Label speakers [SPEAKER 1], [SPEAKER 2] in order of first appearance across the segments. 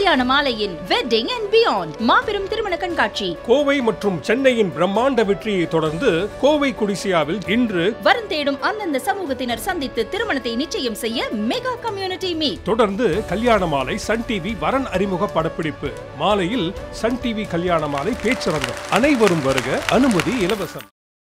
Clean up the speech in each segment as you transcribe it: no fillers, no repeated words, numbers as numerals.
[SPEAKER 1] கல்யாண மாலையின் wedding and beyond மாபெரும் திருமண கண்காட்சி.
[SPEAKER 2] கோவை மற்றும் சென்னையின் பிரம்மாண்ட வெற்றியை தொடர்ந்து கோவை குடிசியாவில் இன்று
[SPEAKER 1] வரம் தேடும் அந்தந்த சமூகத்தினர் சந்தித்து திருமணத்தை நிச்சயம் செய்ய மெகா கம்யூனிட்டி மீட்.
[SPEAKER 2] தொடர்ந்து கல்யாண மாலை சன் டிவி வரன் அறிமுக படப்பிடிப்பு. மாலையில் சன் டிவி கல்யாண மாலை பேச்சரங்கம். அனைவரும் வருக, அனுமதி இலவசம்.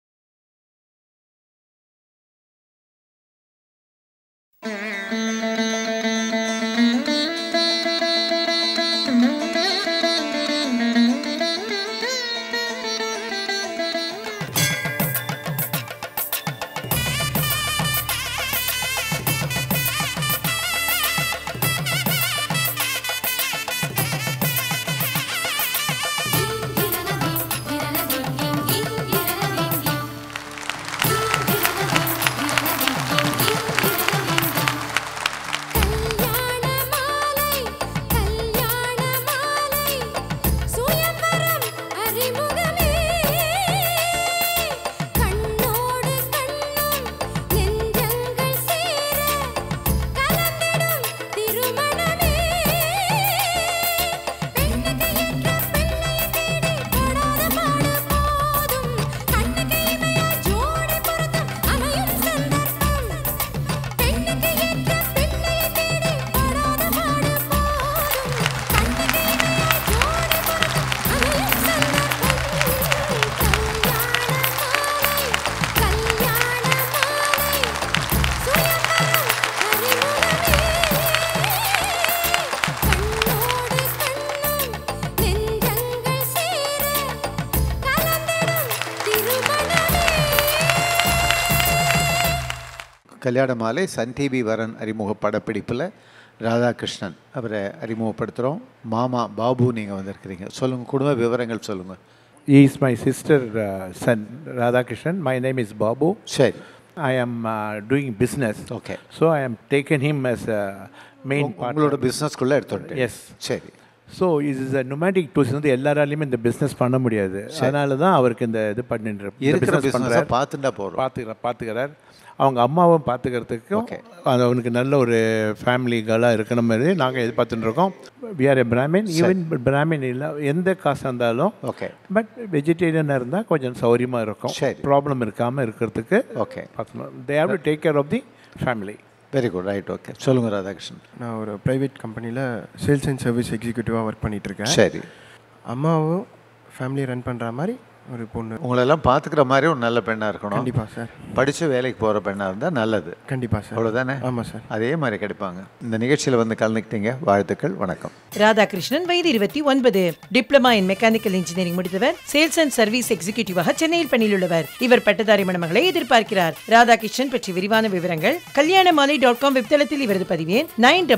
[SPEAKER 3] கல்யாண மாலை சன் டிவி வரன் அறிமுக படப்பிடிப்பில் ராதாகிருஷ்ணன் அவரை அறிமுகப்படுத்துகிறோம். மாமா பாபு நீங்கள் வந்திருக்கிறீங்க, சொல்லுங்கள், குடும்ப விவரங்கள் சொல்லுங்கள்.
[SPEAKER 4] He is my sister son Radhakrishnan. My name is Babu.
[SPEAKER 3] சரி.
[SPEAKER 4] I am doing business.
[SPEAKER 3] Okay.
[SPEAKER 4] So I am taken him as a main partner.
[SPEAKER 3] உங்களோட பிஸ்னஸ்க்குள்ளே எடுத்துட்டேன்.
[SPEAKER 4] Yes.
[SPEAKER 3] சரி.
[SPEAKER 4] ஸோ இது இஸ் நொமேட்டிக் டூல்ஸ் வந்து எல்லாராலையுமே இந்த பிஸ்னஸ் பண்ண முடியாது. அதனால தான் அவருக்கு இந்த இது பண்ணிட்டு
[SPEAKER 3] பார்த்துட்டா போகிறோம்
[SPEAKER 4] பார்த்துக்கிறார். அவங்க அம்மாவும் பார்த்துக்கிறதுக்கும் அது அவனுக்கு நல்ல ஒரு ஃபேமிலி கேர்ளாக இருக்கிற மாதிரி நாங்கள் எதிர்பார்த்துட்டு இருக்கோம். We are a Brahmin. Even Brahmin இல்லை, எந்த காசு இருந்தாலும்
[SPEAKER 3] ஓகே,
[SPEAKER 4] பட் வெஜிடேரியனாக இருந்தால் கொஞ்சம் சௌரியமாக இருக்கும், ப்ராப்ளம் இருக்காமல் இருக்கிறதுக்கு.
[SPEAKER 3] ஓகே,
[SPEAKER 4] பார்த்துக்கணும். They have to take care of the family.
[SPEAKER 3] Very good, right. Okay, சொல்லுங்கள் ராதாகிருஷ்ணன்.
[SPEAKER 5] நான் ஒரு ப்ரைவேட் கம்பெனியில் சேல்ஸ் அண்ட் சர்வீஸ் எக்ஸிக்யூட்டிவாக ஒர்க் பண்ணிகிட்ருக்கேன்.
[SPEAKER 3] சரி.
[SPEAKER 5] அம்மாவும் ஃபேமிலியை ரன் பண்ணுற மாதிரி ஒரு பொண்ணு,
[SPEAKER 3] உங்களெல்லாம் பார்த்துக்கிற மாதிரி ஒரு நல்ல பெண்ணாக இருக்கணும்.
[SPEAKER 5] கண்டிப்பாக சார்.
[SPEAKER 3] படித்து வேலைக்கு போகிற பெண்ணாக இருந்தால் நல்லது.
[SPEAKER 5] கண்டிப்பாக சார்.
[SPEAKER 3] அவ்வளோதானே?
[SPEAKER 5] ஆமாம் சார்.
[SPEAKER 3] அதே மாதிரி கிடைப்பாங்க. இந்த நிகழ்ச்சியில் வந்து கலந்துக்கிட்டீங்க, வாழ்த்துக்கள், வணக்கம்.
[SPEAKER 6] ராதாகிருஷ்ணன், வயது 29, டிப்ளமா இன் மெக்கானிக்கல் இன்ஜினியரிங் முடித்தவர், சேல்ஸ் அண்ட் சர்வீஸ் எக்ஸிக்யூட்டிவாக சென்னையில் பணியிலுள்ளவர். இவர் பட்டதாரி மணமகளை எதிர்பார்க்கிறார். ராதாகிருஷ்ணன் பற்றி விரிவான விவரங்கள் kalyanamali.com வெப்தளத்தில் இவரது பதிவேன்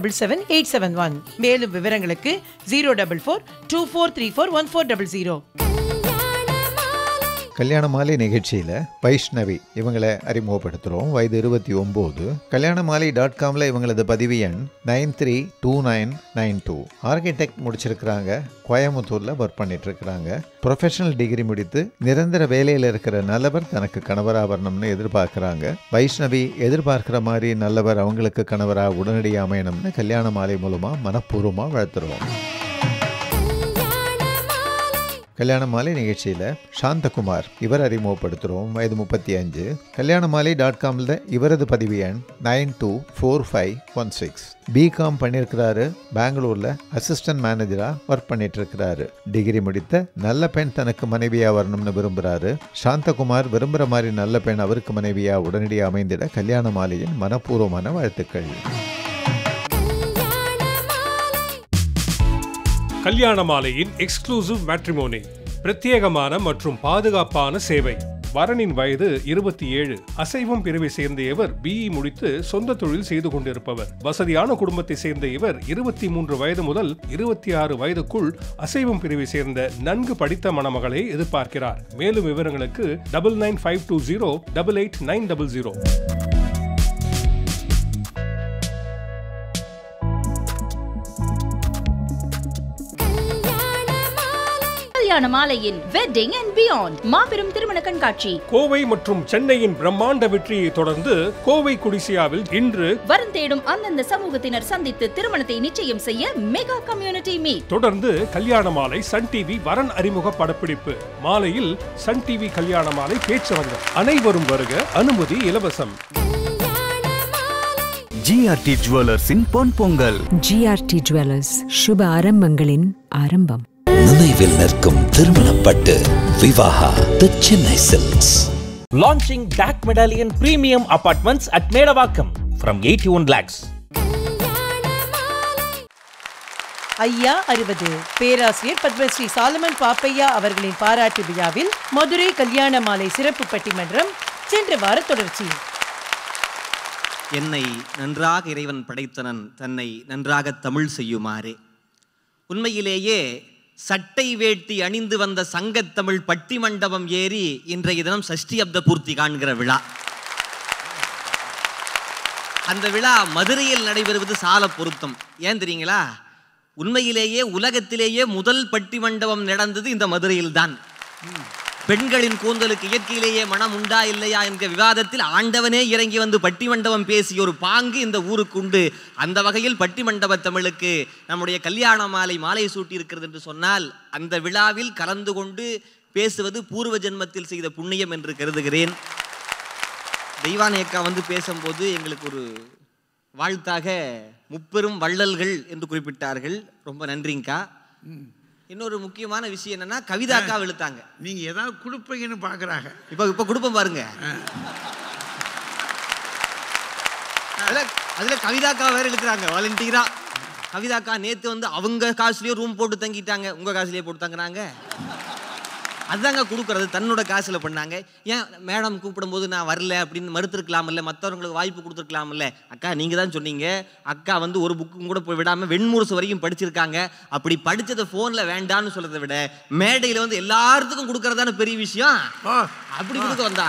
[SPEAKER 6] 977871. மேலும் விவரங்களுக்கு 04424341400.
[SPEAKER 3] கல்யாண மாலை நிகழ்ச்சியில் வைஷ்ணவி இவங்களை அறிமுகப்படுத்துகிறோம். வயது 29. kalyanamali.comல இவங்களது பதிவு எண் 932992. ஆர்கிடெக்ட் முடிச்சிருக்கிறாங்க, கோயம்புத்தூரில் ஒர்க் பண்ணிட்டுருக்கிறாங்க. ப்ரொஃபஷனல் டிகிரி முடித்து நிரந்தர வேலையில் இருக்கிற நல்லவர் தனக்கு கணவராக வரணும்னு எதிர்பார்க்குறாங்க. வைஷ்ணவி எதிர்பார்க்குற மாதிரி நல்லவர் அவங்களுக்கு கணவராக உடனடியாக அமையணும்னு கல்யாண மாலை மூலமாக மனப்பூர்வமாக வாழ்த்துறோம். கல்யாண மாலை நிகழ்ச்சியில் சாந்தகுமார் இவர் அறிமுகப்படுத்துகிறோம். வயது 35. kalyanamali.comல இவரது பதிவு எண் 924516. பிகாம் பண்ணியிருக்கிறாரு. பெங்களூரில் அசிஸ்டன்ட் மேனேஜராக ஒர்க் பண்ணிட்டு இருக்கிறாரு. டிகிரி முடித்த நல்ல பெண் தனக்கு மனைவியாக வரணும்னு விரும்புகிறாரு. சாந்தகுமார் விரும்புகிற மாதிரி நல்ல பெண் அவருக்கு மனைவியாக உடனடியாக அமைந்திட கல்யாண மாலையின் மனப்பூர்வமான வாழ்த்துக்கள்.
[SPEAKER 2] கல்யாண மாலையின் எக்ஸ்க்ளூசிவ் மேட்ரிமோனி, பிரத்யேகமான மற்றும் பாதுகாப்பான சேவை. வரனின் வயது 27. அசைவம் பிரிவை சேர்ந்த இவர் பிஇ முடித்து சொந்த தொழில் செய்து கொண்டிருப்பவர். வசதியான குடும்பத்தை சேர்ந்த இவர் 23 வயது முதல் 26 வயதுக்குள் அசைவம் பிரிவை சேர்ந்த நன்கு படித்த மணமகளை எதிர்பார்க்கிறார். மேலும் விவரங்களுக்கு 9952088900.
[SPEAKER 1] கல்யாண மாலையின் வெட்டிங் அண்ட் பியாண்ட் மாபெரும் திருமண கண்காட்சி.
[SPEAKER 2] கோவை மற்றும் சென்னையின் பிரம்மாண்ட வெற்றியை தொடர்ந்து கோவை குடிசியாவில் இன்று
[SPEAKER 1] வரம் தேடும் அந்தந்த சமூகத்தினர் சந்தித்து திருமணத்தை நிச்சயம் செய்ய மெகா கம்யூனிட்டி மீட்.
[SPEAKER 2] தொடர்ந்து கல்யாண மாலை சன் டிவி வரன் அறிமுக படப்பிடிப்பு. மாலையில் சன் டிவி கல்யாண மாலை பேச்சரங்கம். அனைவரும் வருக, அனுமதி இலவசம்.
[SPEAKER 7] ஜிஆர்டி ஜுவல்லர்ஸின் பொன் பொங்கல்.
[SPEAKER 8] ஜிஆர்டி ஜுவல்லர்ஸ், சுப ஆரம்பங்களின் ஆரம்பம்.
[SPEAKER 9] நினைவில் நிற்கும் திருமணப்பட்டு Vivaha the Chennai Silks.
[SPEAKER 10] Launching DAC Medallion Premium Apartments at Medavakkam from 81 lakhs.
[SPEAKER 6] ஐயா 60 பேராசிரியர் பத்மஸ்ரீ சாலமன் பாப்பையா அவர்களின் பாராட்டு விழாவில் மதுரை கல்யாண மாலை சிறப்பு பட்டிமன்றம் சென்ற வார தொடர்ச்சி.
[SPEAKER 11] என்னை நன்றாக இறைவன் படைத்தனன், தன்னை நன்றாக தமிழ் செய்யுமாறே. உண்மையிலேயே சட்டை வேட்டி அணிந்து வந்த சங்கத்தமிழ் பட்டி மண்டபம் ஏறி இன்றைய தினம் சஷ்டி அப்த பூர்த்தி காண்கிற விழா. அந்த விழா மதுரையில் நடைபெறுவது சால பொருத்தம். ஏன் தெரியுங்களா? உண்மையிலேயே உலகத்திலேயே முதல் பட்டி மண்டபம் நடந்தது இந்த மதுரையில் தான். பெண்களின் கூந்தலுக்கு இயற்கையிலேயே மனம் உண்டா இல்லையா என்கிற விவாதத்தில் ஆண்டவனே இறங்கி வந்து பட்டி மண்டபம் பேசிய ஒரு பாங்கு இந்த ஊருக்கு உண்டு. அந்த வகையில் பட்டி மண்டப தமிழுக்கு நம்முடைய கல்யாண மாலை சூட்டி இருக்கிறது என்று சொன்னால் அந்த விழாவில் கலந்து கொண்டு பேசுவது பூர்வ ஜென்மத்தில் செய்த புண்ணியம் என்று கருதுகிறேன். தெய்வானேக்கா வந்து பேசும்போது எங்களுக்கு ஒரு வாழ்த்தாக முப்பெரும் வள்ளல்கள் என்று குறிப்பிட்டார்கள். ரொம்ப நன்றிங்கக்கா. இன்னொரு முக்கியமான விஷயம் என்னன்னா கவிதாக்கா வெளுத்தாங்க.
[SPEAKER 12] நீங்க ஏதாவது கொடுப்பீங்கன்னு பாக்குறாங்க.
[SPEAKER 11] இப்ப கொடுப்போம் பாருங்க. அதுல கவிதாக்கா வேற இழுக்கிறாங்க வாலண்டியரா. கவிதாக்கா நேத்து வந்து அவங்க காசுலயே ரூம் போட்டு தங்கிட்டாங்க, உங்க காசுலயே போட்டு தங்குறாங்க. அதுதாங்க கொடுக்கறது, தன்னோட காசுல பண்ணாங்க. ஏன் மேடம் கூப்பிடும்போது நான் வரல அப்படின்னு மறுத்துருக்கலாம்ல, மற்றவங்களுக்கு வாய்ப்பு கொடுத்துருக்கலாம்ல. அக்கா நீங்க தான் சொன்னீங்க, அக்கா வந்து ஒரு புக்கும் கூட போய் விடாம வெண்முரசு வரைக்கும் படிச்சிருக்காங்க. அப்படி படிச்சதை போன்ல வேண்டான்னு சொல்றதை விட மேடையில வந்து எல்லாத்துக்கும் கொடுக்கறதான பெரிய விஷயம். அப்படி கொடுக்க வந்தா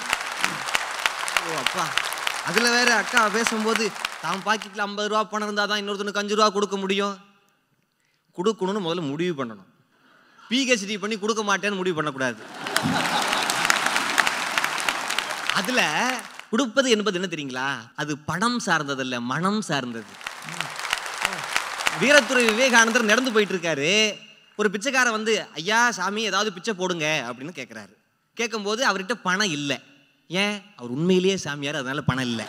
[SPEAKER 11] ஓ அப்பா. அதுல வேற அக்கா பேசும்போது தான் பாக்கெட்ல 50 ரூபா பணம் இருந்தா தான் இன்னொருத்தனுக்கு 5 ரூபா கொடுக்க முடியும். கொடுக்கணும்னு முதல்ல முடிவு பண்ணணும். பிஹெச்டி பண்ணி கொடுக்க மாட்டேன்னு முடிவு பண்ணக்கூடாது. அதுல கொடுப்பது என்பது என்ன தெரியுங்களா? அது பணம் சார்ந்தது இல்ல, மனம் சார்ந்தது. வீரத்துறை விவேகானந்தர் நடந்து போயிட்டு இருக்காரு. ஒரு பிச்சைக்காரன் வந்து ஐயா சாமி ஏதாவது பிச்சை போடுங்க அப்படின்னு கேட்கிறாரு. கேட்கும்போது அவர்கிட்ட பணம் இல்லை. ஏன்? அவர் உண்மையிலேயே சாமியார், அதனால பணம் இல்லை.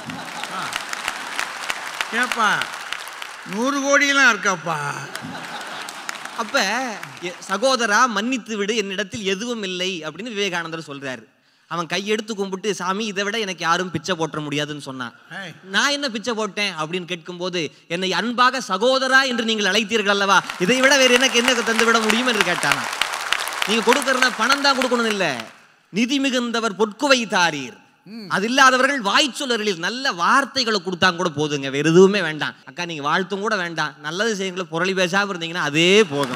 [SPEAKER 12] ஏப்பா 100 கோடியெல்லாம் இருக்காப்பா.
[SPEAKER 11] அப்ப சகோதரா மன்னித்து விடு, என்னிடத்தில் எதுவும் இல்லை அப்படின்னு விவேகானந்தர் சொல்றாரு. அவன் கையெடுத்து கும்பிட்டு சாமி இதை விட எனக்கு யாரும் பிச்சை போட்ட முடியாதுன்னு சொன்னான். நான் என்ன பிச்சை போட்டேன் அப்படின்னு கேட்கும்போது என்னை அன்பாக சகோதரா என்று நீங்கள் அழைத்தீர்கள் அல்லவா, இதை விட வேறு எனக்கு என்ன தந்து விட முடியும் என்று கேட்டானா. நீங்க கொடுக்கறனா பணம் தான் கொடுக்கணும் இல்ல, நிதி மிகுந்தவர் பொற்குவை தாரீர், அது இல்லாதவர்கள் வாய்ச்சொல்லர்களில் நல்ல வார்த்தைகளை கொடுத்தாங்க கூட போதுங்க, வேற எதுவுமே வேண்டாம். அக்கா நீங்க வாழ்த்தும் கூட வேண்டாம், நல்லது செய்யுங்கள, புரளி பேசாம இருந்தீங்கன்னா அதே போதும்.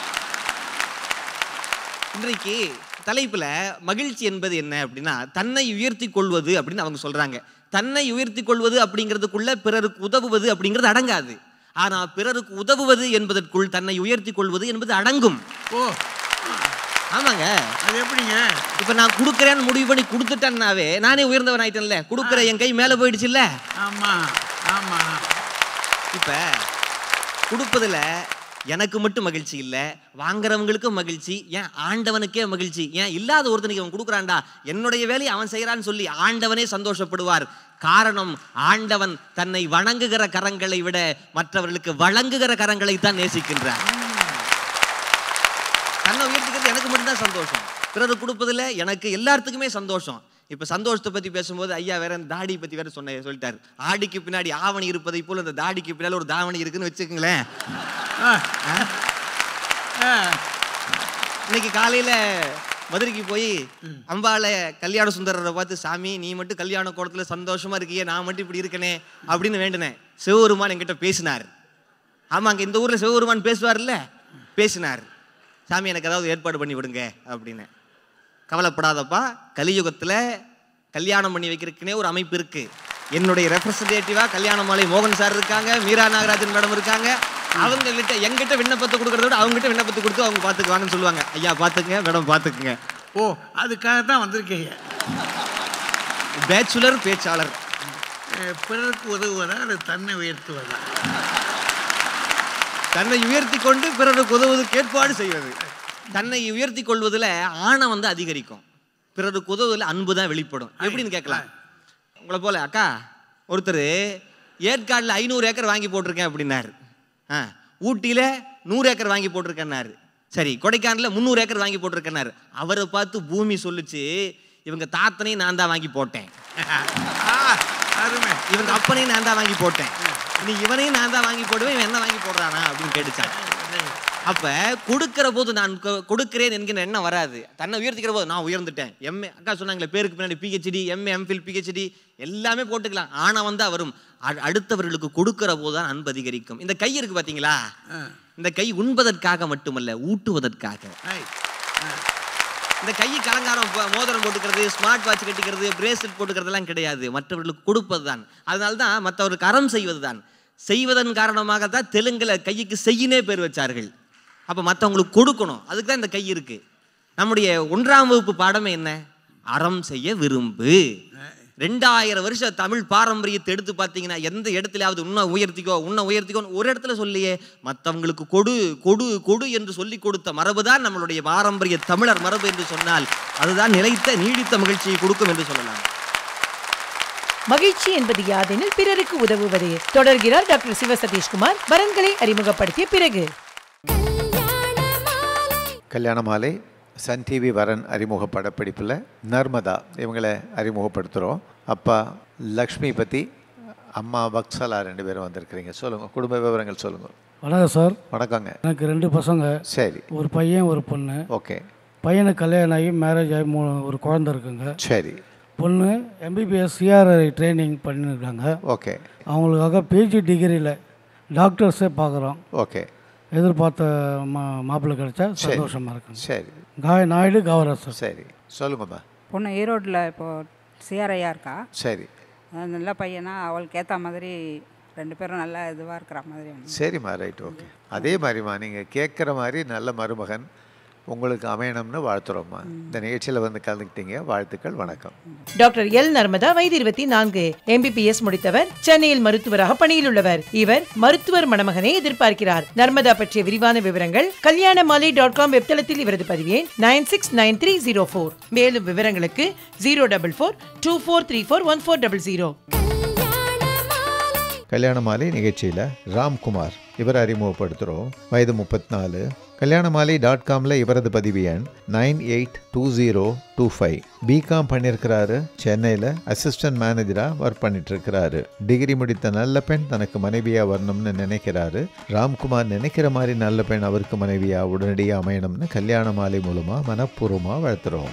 [SPEAKER 11] இன்றைக்கு தலைப்புல மகிழ்ச்சி என்பது என்ன அப்படின்னா தன்னை உயர்த்தி கொள்வது அப்படின்னு அவங்க சொல்றாங்க. தன்னை உயர்த்தி கொள்வது அப்படிங்கிறதுக்குள்ள பிறருக்கு உதவுவது அப்படிங்கிறது அடங்காது. ஆனா பிறருக்கு உதவுவது என்பதற்குள் தன்னை உயர்த்தி கொள்வது என்பது அடங்கும்.
[SPEAKER 12] ஓ
[SPEAKER 11] ஆமாங்க.
[SPEAKER 12] அது எப்படிங்க?
[SPEAKER 11] இப்ப நான் கொடுக்கறேன்னு முடிவு பண்ணி கொடுத்துட்டேன்னாவே நானே உயர்ந்தவன் ஆயிட்டேன்ல. கொடுக்கற என் கை மேல போயிடுச்சு இல்ல.
[SPEAKER 12] ஆமா ஆமா.
[SPEAKER 11] இப்ப கொடுப்பதுல எனக்கு மட்டும் மகிழ்ச்சி இல்ல, வாங்குறவங்களுக்கும் மகிழ்ச்சி, ஏன் ஆண்டவனுக்கே மகிழ்ச்சி. ஏன் இல்லாத ஒருத்தனுக்கு அவன் கொடுக்குறான்டா, என்னுடைய வேலையை அவன் செய்யறான்னு சொல்லி ஆண்டவனே சந்தோஷப்படுவார். காரணம் ஆண்டவன் தன்னை வணங்குகிற கரங்களை விட மற்றவர்களுக்கு வழங்குகிற கரங்களை தான் நேசிக்கின்றார். தன்னை உயர்த்திக்கிறது எனக்கு மட்டும்தான் சந்தோஷம், பிறருக்கு கொடுப்பதில் எனக்கு எல்லாத்துக்குமே சந்தோஷம். இப்போ சந்தோஷத்தை பற்றி பேசும்போது ஐயா வேற தாடி பற்றி வேற சொல்லிட்டாரு. ஆடிக்கு பின்னாடி ஆவணி இருப்பதை போல் அந்த தாடிக்கு பின்னாடி ஒரு தாவணி இருக்குன்னு வச்சுக்கோங்களேன். இன்னைக்கு காலையில் மதுரைக்கு போய் அம்பால கல்யாண சுந்தரரை பார்த்து சாமி நீ மட்டும் கல்யாண கோலத்தில் சந்தோஷமா இருக்கியே, நான் மட்டும் இப்படி இருக்கனே அப்படின்னு வேண்டினேன். சிவபெருமான் என்கிட்ட பேசினார். ஆமாங்க, இந்த ஊரில் சிவபெருமான் பேசுவார்ல, பேசினார். சாமி எனக்கு ஏதாவது ஏற்பாடு பண்ணி விடுங்க அப்படின்னு. கவலைப்படாதப்பா, கலியுகத்தில் கல்யாணம் பண்ணி வைக்கிறதுக்குனே ஒரு அமைப்பு இருக்கு. என்னுடைய ரெப்ரசன்டேட்டிவா கல்யாண மாலை மோகன் சார் இருக்காங்க, மீரா நாகராஜன் மேடம் இருக்காங்க, அவங்ககிட்ட எங்கிட்ட விண்ணப்பத்தை கொடுக்கறத விட அவங்ககிட்ட விண்ணப்பத்தை கொடுத்து அவங்க பார்த்துக்குவாங்கன்னு சொல்லுவாங்க. ஐயா பார்த்துக்குங்க, மேடம் பார்த்துக்குங்க.
[SPEAKER 12] ஓ, அதுக்காக தான் வந்திருக்கீங்க.
[SPEAKER 11] பேச்சுலர் பேச்சாளர்.
[SPEAKER 12] பிறருக்கு உதவுவதா அது தன்னை உயர்த்துவதா?
[SPEAKER 11] தன்னை உயர்த்தி கொண்டு பிறருக்கு உதவுவதற்கு ஏற்பாடு செய்வது. தன்னை உயர்த்தி கொள்வதில் ஆணம் வந்து அதிகரிக்கும், பிறருக்கு உதவுவதில் அன்பு தான் வெளிப்படும். எப்படின்னு கேட்கலாம். உங்களை போல அக்கா ஒருத்தர் ஏற்காடில் 500 ஏக்கர் வாங்கி போட்டிருக்கேன் அப்படின்னாரு. ஊட்டியில் 100 ஏக்கர் வாங்கி போட்டிருக்கேன்னாரு. சரி, கொடைக்கானலில் 300 ஏக்கர் வாங்கி போட்டிருக்கேன்னாரு. அவரை பார்த்து பூமி சொல்லிச்சு, இவங்க தாத்தனையும் நான் தான் வாங்கி போட்டேன், இவங்க அப்பனையும் நான் தான் வாங்கி போட்டேன், நீ இவனையும் நான் தான் வாங்கி போடுவேன், இவன் என்ன வாங்கி போடுறானா அப்படின்னு கேட்டுச்சான். அப்ப கொடுக்கிற போது நான் கொடுக்கிறேன் என்கிற எண்ணம் வராது. தன்னை உயர்த்திக்கிற போது நான் உயர்ந்துட்டேன். எம்ஏ அக்கா சொன்னாங்களே, பேருக்கு பின்னாடி பிஹெச்டி, எம்ஏ, எம்ஃபில், பிஹெச்டி எல்லாமே போட்டுக்கலாம். ஆனா வந்தா வரும். அடுத்தவர்களுக்கு கொடுக்கிற போதுதான் அன்பு அதிகரிக்கும். இந்த கை இருக்கு பாத்தீங்களா, இந்த கை உண்பதற்காக மட்டுமல்ல, ஊட்டுவதற்காக. இந்த கை கலங்காரம், மோதிரம் போட்டுக்கிறது, ஸ்மார்ட் வாட்ச் கட்டிக்கிறது, பிரேஸ்லெட் போட்டுக்கிறதுலாம் கிடையாது, மற்றவர்களுக்கு கொடுப்பது தான். அதனால தான் மற்றவருக்கு அறம் செய்வது தான். செய்வதன் காரணமாகத்தான் தெலுங்குல கைக்கு செய்யினே பேர் வச்சார்கள். அப்போ மற்றவங்களுக்கு கொடுக்கணும், அதுக்கு தான் இந்த கை இருக்கு. நம்முடைய 1ஆம் வகுப்பு பாடமே என்ன? அறம் செய்ய விரும்பு. 2000 வருஷம் தமிழ் பாரம்பரியத்தை எடுத்து பார்த்தீங்கன்னா எந்த இடத்துலயாவது உன்னை உயர்த்திக்கோ ஒரு இடத்துல சொல்லியே, மற்றவங்களுக்கு கொடு கொடு கொடு என்று சொல்லி கொடுத்த மரபு தான் நம்மளுடைய பாரம்பரிய தமிழர் மரபு என்று சொன்னால் அதுதான் நிலைத்த நீடித்த மகிழ்ச்சியை கொடுக்கும் என்று சொல்லலாம்.
[SPEAKER 6] மகிழ்ச்சி என்பது யாதெனில் பிறருக்கு உதவுவதே. தொடர்கிறார் டாக்டர் சிவ சதீஷ்குமார் வரன்களை அறிமுகப்படுத்திய பிறகு.
[SPEAKER 3] கல்யாண மாலை சன் டிவி வரன் அறிமுக படப்பிடிப்பில் நர்மதா இவங்களை அறிமுகப்படுத்துகிறோம். அப்பா லக்ஷ்மி பற்றி, அம்மா வக்சலா 2 பேரும் வந்திருக்கிறீங்க. சொல்லுங்கள், குடும்ப விவரங்கள் சொல்லுங்கள்.
[SPEAKER 13] வணக்கம் சார்.
[SPEAKER 3] வணக்கங்க.
[SPEAKER 13] எனக்கு 2 பசங்க.
[SPEAKER 3] சரி.
[SPEAKER 13] ஒரு பையன் ஒரு பொண்ணு.
[SPEAKER 3] ஓகே.
[SPEAKER 13] பையனுக்கு கல்யாணம் ஆகி மேரேஜ் ஆகி ஒரு குழந்தை இருக்குங்க.
[SPEAKER 3] சரி.
[SPEAKER 13] பொண்ணு MBBS CRI ட்ரைனிங் பண்ணியிருக்காங்க.
[SPEAKER 3] ஓகே.
[SPEAKER 13] அவங்களுக்காக PG டிகிரியில் டாக்டர்ஸே பார்க்குறோம்.
[SPEAKER 3] ஓகே.
[SPEAKER 13] எதிர்பார்த்த மாப்பிள்ளை கிடைச்சா சந்தோஷமாக இருக்குங்க.
[SPEAKER 3] சரி.
[SPEAKER 13] நாயுடு கவரசர்.
[SPEAKER 3] சரி, சொல்லுங்கம்மா.
[SPEAKER 14] பொண்ணு ஈரோட்டில் இப்போது CRIயாக இருக்கா.
[SPEAKER 3] சரி.
[SPEAKER 14] நல்ல பையனா, அவளுக்கு ஏற்ற மாதிரி 2 பேரும் நல்லா இதுவாக இருக்கிற மாதிரி.
[SPEAKER 3] சரிம்மா, ரைட், ஓகே. அதே மாதிரிம்மா நீங்கள் கேட்குற மாதிரி நல்ல மருமகன் உங்களுக்கு அமையணும்னு வாழ்த்துறோம்மா. இந்த நிகழ்ச்சியில் வந்து கலந்துக்கிட்டீங்க, வாழ்த்துக்கள், வணக்கம்.
[SPEAKER 6] டாக்டர் எல் நர்மதா, வயது 24, MBBS முடித்தவர், சென்னையில் மருத்துவராக பணியில் உள்ளவர். இவர் மருத்துவர் மணமகனை எதிர்பார்க்கிறார். நர்மதா பற்றிய விரிவான விவரங்கள் kalyanamali.com வெப்தளத்தில் இவரது பதிவு எண் 969304. மேலும் விவரங்களுக்கு 04424341400.
[SPEAKER 3] கல்யாண மாலை நிகழ்ச்சியில் ராம்குமார் இவரை அறிமுகப்படுத்துகிறோம். வயது 34. kalyanamali.comல இவரது பதிவு எண் 982025. பிகாம் பண்ணியிருக்கிறாரு. சென்னையில் அசிஸ்டன்ட் மேனேஜராக ஒர்க் பண்ணிட்டு இருக்கிறாரு. டிகிரி முடித்த நல்ல பெண் தனக்கு மனைவியாக வரணும்னு நினைக்கிறாரு. ராம்குமார் நினைக்கிற மாதிரி நல்ல பெண் அவருக்கு மனைவியாக உடனடியாக அமையணும்னு கல்யாண மாலை மூலமாக மனப்பூர்வமாக வாழ்த்துறோம்.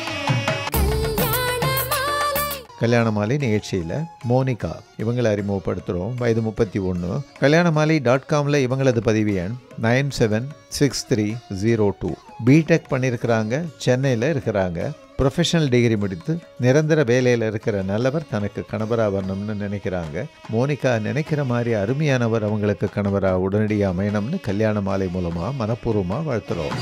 [SPEAKER 3] கல்யாண மாலை நிகழ்ச்சியில் மோனிகா இவங்களை அறிமுகப்படுத்துகிறோம். வயது 31. kalyanamali.comல இவங்களது பதிவு எண் 976302. பிடெக் பண்ணியிருக்கிறாங்க. சென்னையில் இருக்கிறாங்க. ப்ரொஃபஷனல் டிகிரி முடித்து நிரந்தர வேலையில் இருக்கிற நல்லவர் தனக்கு கணவராக வரணும்னு நினைக்கிறாங்க. மோனிகா நினைக்கிற மாதிரி அருமையானவர் அவங்களுக்கு கணவராக உடனடியாக அமையணும்னு கல்யாண மாலை மூலமாக மனப்பூர்வமாக வாழ்த்துறோம்.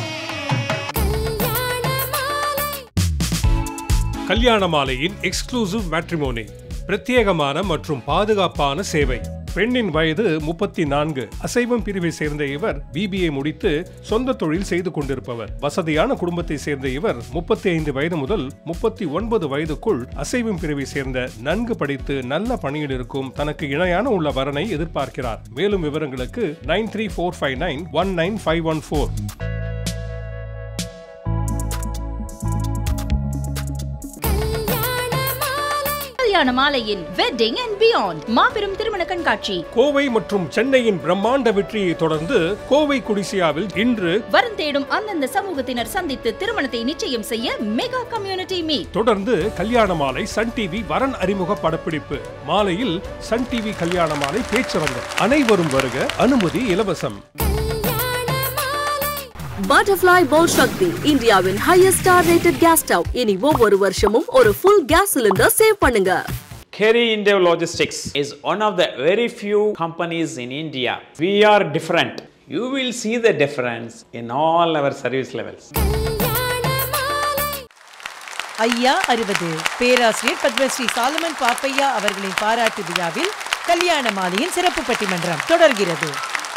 [SPEAKER 2] கல்யாண மாலையின் எக்ஸ்க்ளூசிவ் மேட்ரிமோனி, பிரத்யேகமான மற்றும் பாதுகாப்பான சேவை. பெண்ணின் வயது 34. அசைவம் பிரிவை சேர்ந்த இவர் BBA முடித்து சொந்த தொழில் செய்து கொண்டிருப்பவர். வசதியான குடும்பத்தை சேர்ந்த இவர் 35 வயது முதல் 39 வயதுக்குள் அசைவம் பிரிவை சேர்ந்த நன்கு படித்து நல்ல பணியில் இருக்கும் தனக்கு இணையான உள்ள வரனை எதிர்பார்க்கிறார். மேலும் விவரங்களுக்கு 9345919514.
[SPEAKER 1] கல்யாண மாலையின் வெட்டிங் அண்ட் பியாண்ட் மாபெரும் திருமண கண்காட்சி
[SPEAKER 2] கோவை மற்றும் சென்னையின் பிரம்மாண்ட வெற்றியை தொடர்ந்து கோவை குடிசியாவில் இன்று
[SPEAKER 1] வரன் தேடும் அந்தந்த சமூகத்தினர் சந்தித்து திருமணத்தை நிச்சயம் செய்ய மெகா கம்யூனிட்டி மீட்.
[SPEAKER 2] தொடர்ந்து கல்யாண மாலை சன் டிவி வரன் அறிமுக படப்பிடிப்பு. மாலையில் சன் டிவி கல்யாண மாலை பேச்சரங்கம். அனைவரும் வருக, அனுமதி இலவசம்.
[SPEAKER 15] Butterfly Bolt Shakti, இந்தியாவின் highest star rated gas stove. இனி ஒவ்வொரு வருஷமும் ஒரு full gas cylinder சேவ் பண்ணுங்க.
[SPEAKER 16] Kerry India Logistics is one of the very few companies in India. We are different. You will see the difference in all our service levels.
[SPEAKER 6] ஐயா 60 பேராசிரியர் பத்மஸ்ரீ சாலமன் பாப்பையா அவர்களின் பாராட்டு விழாவில் கல்யாண மாலையின் சிறப்பு பட்டிமன்றம் தொடர்கிறது.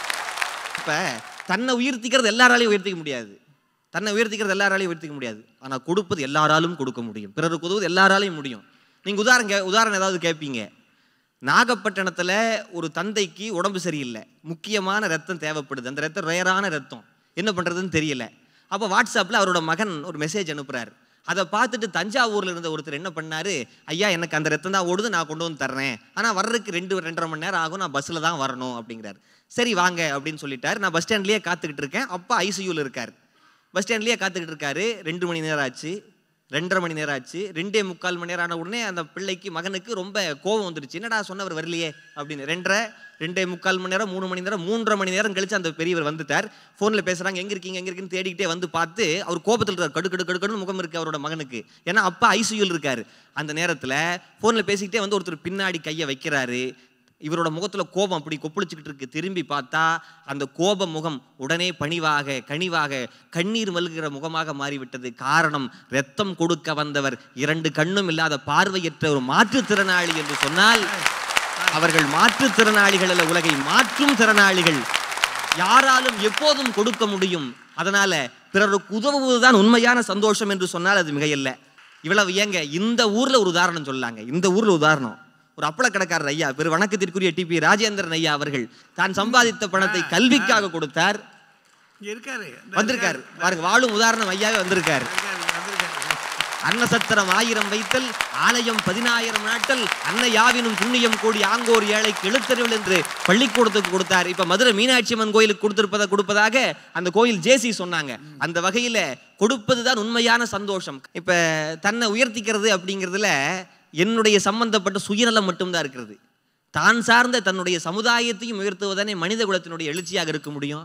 [SPEAKER 11] இப்ப தன்னை உயர்த்திக்கிறது எல்லாராலையும் உயர்த்திக்க முடியாது. தன்னை உயர்த்திக்கிறது எல்லாராலையும் உயர்த்திக்க முடியாது. ஆனா கொடுப்பது எல்லாராலும் கொடுக்க முடியும். பிறருக்கு உதவுவது எல்லாராலையும் முடியும். நீங்க உதாரணம் ஏதாவது கேட்பீங்க. நாகப்பட்டினத்தில் ஒரு தந்தைக்கு உடம்பு சரியில்லை, முக்கியமான ரத்தம் தேவைப்படுது. அந்த ரத்தம் ரேரான ரத்தம், என்ன பண்ணுறதுன்னு தெரியல. அப்போ வாட்ஸ்அப்பில் அவரோட மகன் ஒரு மெசேஜ் அனுப்புகிறார். அதை பார்த்துட்டு தஞ்சாவூரில் இருந்த ஒருத்தர் என்ன பண்ணார், ஐயா எனக்கு அந்த ரத்தம் தான் ஓடுது, நான் கொண்டு வந்து தர்றேன், ஆனால் வர்றதுக்கு 2-2.5 மணி நேரம் ஆகும், நான் பஸ்ஸில் தான் வரணும் அப்படிங்கிறார். சரி வாங்க அப்படின்னு சொல்லிட்டார். நான் பஸ் ஸ்டாண்ட்லேயே காத்துக்கிட்டு இருக்கேன். அப்பா ஐசியூவில் இருக்கார். பஸ் ஸ்டாண்ட்லேயே காத்துக்கிட்டு இருக்காரு. 2 மணி நேரம் ஆச்சு, 2.5 மணி நேரம் ஆச்சு, 2.25 மணி நேரம் ஆன உடனே அந்த பிள்ளைக்கு மகனுக்கு ரொம்ப கோபம் வந்துருச்சு. என்னடா சொன்னவர் வரலையே அப்படின்னு. 2.25 மணி நேரம், 3 மணி நேரம், 3.5 மணி நேரம் கழிச்சு அந்த பெரியவர் வந்துட்டார். ஃபோனில் பேசுகிறாங்க, எங்கே இருக்குன்னு தேடிக்கிட்டே வந்து பார்த்து அவர் கோபத்தில் இருக்கார். கடுக்கடுன்னு முகம் இருக்குது அவரோட மகனுக்கு. ஏன்னா அப்பா ஐசியூவில் இருக்கார். அந்த நேரத்தில் ஃபோனில் பேசிக்கிட்டே வந்து ஒருத்தர் பின்னாடி கையை வைக்கிறாரு. இவரோட முகத்தில் கோபம் அப்படி கொப்பளிச்சுக்கிட்டு இருக்கு. திரும்பி பார்த்தா அந்த கோப முகம் உடனே பணிவாக கனிவாக கண்ணீர் மல்கிற முகமாக மாறிவிட்டது. காரணம், இரத்தம் கொடுக்க வந்தவர் 2 கண்ணும் இல்லாத பார்வையற்ற ஒரு மாற்றுத்திறனாளி என்று சொன்னால் அவர்கள் மாற்றுத்திறனாளிகள் அல்ல, உலகை மாற்றும் திறனாளிகள். யாராலும் எப்போதும் கொடுக்க முடியும். அதனால பிறருக்கு உதவுவதுதான் உண்மையான சந்தோஷம் என்று சொன்னால் அது மிகையல்ல. இவ்வளவு ஏங்க இந்த ஊர்ல ஒரு உதாரணம் சொல்லாங்க. இந்த ஊர்ல உதாரணம், ஒரு அப்பள கடைக்காரர் ஐயா, பெரு வணக்கத்திற்குரிய டிபி ராஜேந்திரன் ஐயா அவர்கள் தான் சம்பாதித்த பணத்தை கல்விக்காக கொடுத்தார். வந்திருக்காரு பாருங்க, வாழும் உதாரணம் ஐயாவே வந்திருக்காரு. அன்னசத்திரம் 1000 வைத்தல், ஆலயம் 10,000 நாட்டல், அன்னை யாவினும் புண்ணியம் கூடி ஆங்கோர் ஏழைக்கு எழுத்தறிவில் என்று பள்ளிக்கூடத்துக்கு கொடுத்தார். இப்ப மதுரை மீனாட்சி அம்மன் கோயிலுக்கு கொடுப்பதாக அந்த கோயில் ஜேசி சொன்னாங்க. அந்த வகையில கொடுப்பதுதான் உண்மையான சந்தோஷம். இப்ப தன்னை உயர்த்திக்கிறது அப்படிங்கிறதுல என்னுடைய சம்பந்தப்பட்ட சுயநலம் மட்டும்தான் இருக்கிறது. தான் சார்ந்த தன்னுடைய சமுதாயத்தையும் உயர்த்துவதானே மனித குலத்தினுடைய எழுச்சியாக இருக்க முடியும்.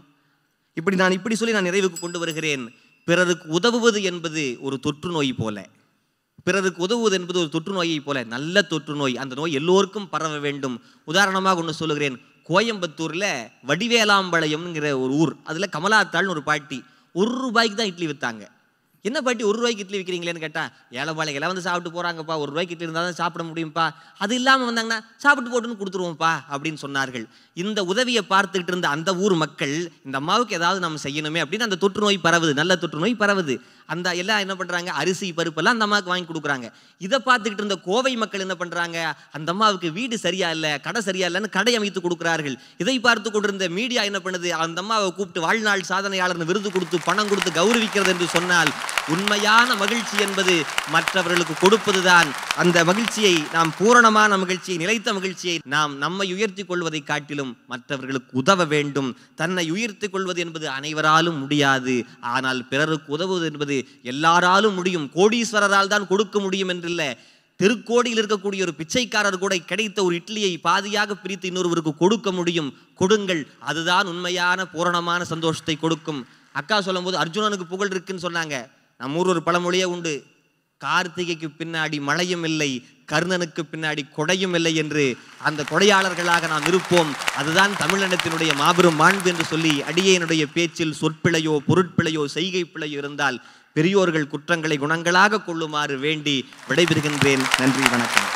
[SPEAKER 11] இப்படி சொல்லி நான் நிறைவுக்கு கொண்டு வருகிறேன். பிறருக்கு உதவுவது என்பது ஒரு தொற்று நோய் போல, பிறருக்கு உதவுவது என்பது ஒரு தொற்று நோயை போல, நல்ல தொற்று நோய். அந்த நோய் எல்லோருக்கும் பரவ வேண்டும். உதாரணமாக ஒன்று சொல்லுகிறேன். கோயம்புத்தூரில் வடிவேலாம்பாளையம்ங்கிற ஒரு ஊர், அதில் கமலாத்தாள்னு ஒரு பாட்டி 1 ரூபாய்க்கு தான் இட்லி விற்றாங்க. என்ன பாட்டி 1 ரூபாய்க்கு இட்லி விற்கிறீங்களேன்னு கேட்டால், ஏழைப்பாளையெல்லாம் வந்து சாப்பிட்டு போகிறாங்கப்பா, 1 ரூபாய்க்கு இட்லி இருந்தால் தான் சாப்பிட முடியும்ப்பா, அது இல்லாமல் வந்தாங்கன்னா சாப்பிட்டு போட்டுன்னு கொடுத்துருவோம்ப்பா அப்படின்னு சொன்னார்கள். இந்த உதவியை பார்த்துக்கிட்டு இருந்த அந்த ஊர் மக்கள், இந்த அம்மாவுக்கு ஏதாவது நம்ம செய்யணுமே அப்படின்னு அந்த தொற்று நோய் பரவுது, நல்ல தொற்று நோய் பரவுது. அந்த எல்லாம் என்ன பண்ணுறாங்க, அரிசி பருப்பெல்லாம் அந்த அம்மாவுக்கு வாங்கி கொடுக்குறாங்க. இதை பார்த்துக்கிட்டு இருந்த கோவை மக்கள் என்ன பண்ணுறாங்க, அந்த அம்மாவுக்கு வீடு சரியா இல்லை, கடை சரியா இல்லைன்னு கடை அமைத்து கொடுக்குறார்கள். இதை பார்த்து கொண்டிருந்த மீடியா என்ன பண்ணுது, அந்த அம்மாவை கூப்பிட்டு வாழ்நாள் சாதனையாளர்னு விருது கொடுத்து பணம் கொடுத்து கௌரவிக்கிறது என்று சொன்னால், உண்மையான மகிழ்ச்சி என்பது மற்றவர்களுக்கு கொடுப்பதுதான். அந்த மகிழ்ச்சியை நாம் பூரணமான மகிழ்ச்சியை, நிலைத்த மகிழ்ச்சியை நாம் நம்மை உயர்த்தி கொள்வதை காட்டிலும் மற்றவர்களுக்கு உதவ வேண்டும். தன்னை உயர்த்தி கொள்வது என்பது அனைவராலும் முடியாது. ஆனால் பிறருக்கு உதவுவது என்பது எல்லாராலும் முடியும். கோடீஸ்வரரால் தான் கொடுக்க முடியும் என்றில்ல. திருக்கோடியில் இருக்கக்கூடிய ஒரு பிச்சைக்காரர் கூட கிடைத்த ஒரு இட்லியை பாதியாக பிரித்து இன்னொருவருக்கு கொடுக்க முடியும். கொடுங்கள், அதுதான் உண்மையான பூரணமான சந்தோஷத்தை கொடுக்கும். அக்கா சொல்லும் போது அர்ஜுனனுக்கு புகழ் இருக்குன்னு சொன்னாங்க. நம்ம ஊர் ஒரு பழமொழியே உண்டு, கார்த்திகைக்கு பின்னாடி மழையும் இல்லை, கர்ணனுக்கு பின்னாடி கொடையும் இல்லை என்று. அந்த கொடையாளர்களாக நாம் இருப்போம். அதுதான் தமிழினத்தினுடைய மாபெரும் மாண்பு என்று சொல்லி, அடியேனுடைய பேச்சில் சொற்பிழையோ பொருட்பிழையோ செய்கை பிழையோ இருந்தால் பெரியோர்கள் குற்றங்களை குணங்களாக கொள்ளுமாறு வேண்டி விடைபெறுகின்றேன். நன்றி, வணக்கம்.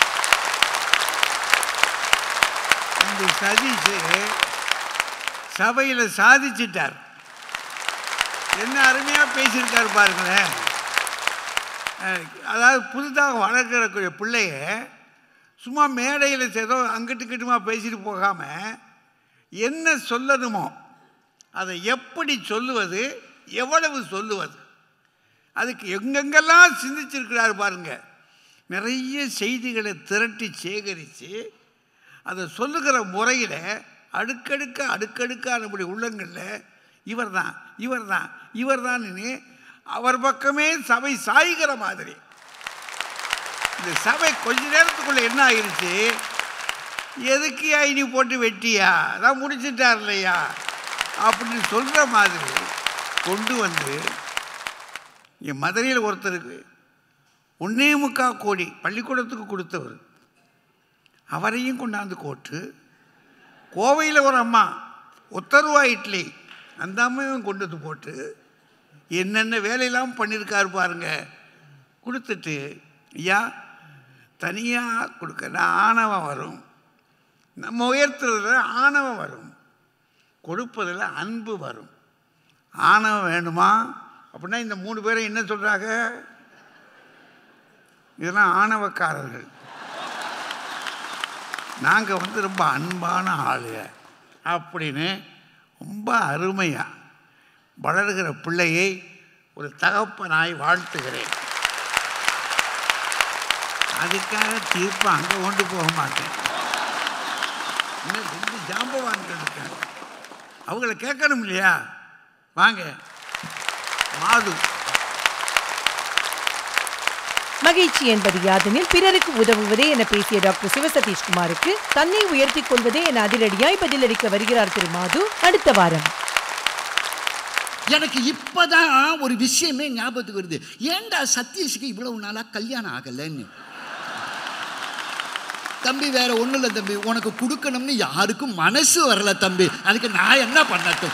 [SPEAKER 12] சதீஷ் சபையில் சாதிச்சிட்டார். என்ன அருமையாக பேசியிருக்கார் பாருங்களேன். அதாவது புதுதாக வளர்க்கக்கூடிய பிள்ளைய சும்மா மேடையில் ஏதோ அங்கிட்டு கிட்டுமா பேசிட்டு போகாமல் என்ன சொல்லணுமோ அதை எப்படி சொல்லுவது, எவ்வளவு சொல்லுவது, அதுக்கு எங்கெங்கெல்லாம் சிந்திச்சிருக்கிறார் பாருங்க. நிறைய செய்திகளை திரட்டி சேகரித்து அதை சொல்லுகிற முறையில் அடுக்கடுக்கான நம்முடைய உள்ளங்களில் இவர் தான் அவர் பக்கமே சபை சாய்கிற மாதிரி. இந்த சபை கொஞ்ச நேரத்துக்குள்ள என்ன ஆகிருச்சு, எதுக்கு ஐனி போட்டு வெட்டியா, அதான் முடிச்சுட்டார் இல்லையா அப்படின்னு சொல்கிற மாதிரி கொண்டு வந்து என் மதுரையில் ஒருத்தருக்கு 1.25 கோடி பள்ளிக்கூடத்துக்கு கொடுத்தவர் அவரையும் கொண்டாந்து கோட்டு, கோவையில் ஒரு அம்மா 1 ரூபா இட்லி அந்த அம்மாவையும் கொண்டு வந்து போட்டு என்னென்ன வேலையெல்லாம் பண்ணியிருக்காரு பாருங்க. கொடுத்துட்டு ஐயா தனியாக கொடுக்குற ஆணவம் வரும், நம்ம உயர்த்துறதுல ஆணவம் வரும், கொடுப்பதில் அன்பு வரும். ஆணவம் வேணுமா அப்படின்னா இந்த 3 பேரும் என்ன சொல்கிறாங்க? இதெல்லாம் ஆணவக்காரர்கள். நாங்கள் ரொம்ப அன்பான ஆளுங்க அப்படின்னு ரொம்ப அருமையாக வளர்கிற பிள்ளையை ஒரு தகப்பனாய் வாழ்த்துகிறேன். அதுக்காக தீர்ப்பு அங்கே கொண்டு போக மாட்டேன். இன்னும் 2 ஜாம்பவான்கள் இருக்காங்க, அவங்கள கேட்கணும் இல்லையா? வாங்க. மாது.
[SPEAKER 6] மகிழ்ச்சி என்பது யாதெனில் பிறருக்கு உதவுவதே என பேசிய டாக்டர் சிவசதீஷ்குமாருக்கு தன்னை உயர்த்திக் கொள்வதே என அதிரடியாய் பதிலளிக்க வருகிறார் திரு மாது. அடுத்த வாரம்
[SPEAKER 17] எனக்கு இப்பதான் ஒரு விஷயமே ஞாபகத்துக்கு வருது. ஏண்டா சதீஷுக்கு இவ்வளவு நாளா கல்யாணம் ஆகலன்னு. தம்பி வேற ஒண்ணும் இல்லை தம்பி, உனக்கு கொடுக்கணும்னு யாருக்கும் மனசு வரல தம்பி, அதுக்கு நான் என்ன பண்ணட்டும்?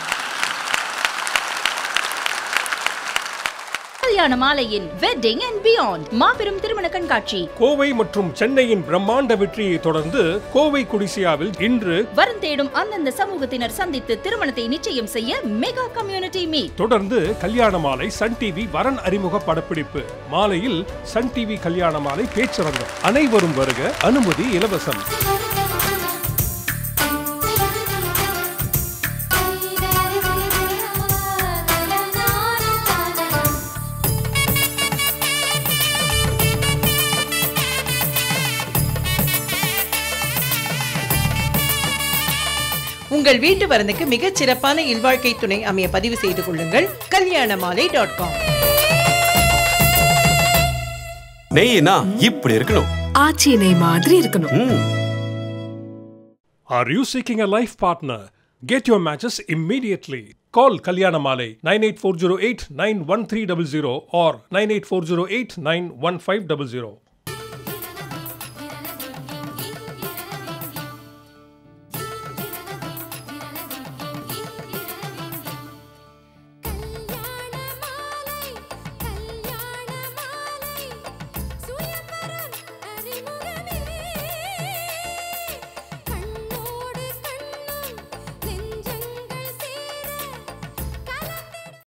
[SPEAKER 1] கல்யாண மாலையின் வெட்டிங் அண்ட் பியாண்ட் மாபெரும் திருமண கண்காட்சி
[SPEAKER 2] கோவை மற்றும் சென்னையின் பிரம்மாண்ட வெற்றியை தொடர்ந்து கோவை குடிசியாவில் இன்று
[SPEAKER 1] வரம் தேடும் அந்தந்த சமூகத்தினர் சந்தித்து திருமணத்தை நிச்சயம் செய்ய மெகா கம்யூனிட்டி மீட்.
[SPEAKER 2] தொடர்ந்து கல்யாண மாலை சன் டிவி வரன் அறிமுக படப்பிடிப்பு. மாலையில் சன் டிவி கல்யாண மாலை பேச்சரங்கம். அனைவரும் வருக, அனுமதி இலவசம்.
[SPEAKER 6] உங்கள் வீட்டு வரனுக்கு மிகச் சிறப்பான இல்வாழ்க்கை துணை அமைய பதிவு செய்து கொள்ளுங்கள் kalyanamaalai.com.
[SPEAKER 18] நெய்னா இப்படி இருக்கணும்,
[SPEAKER 8] ஆச்சி நெய் மாதிரி இருக்கணும்.
[SPEAKER 2] Are you seeking a life partner? Get your matches immediately. Call Kalyana Malai 98408 91300 or 98408 91500.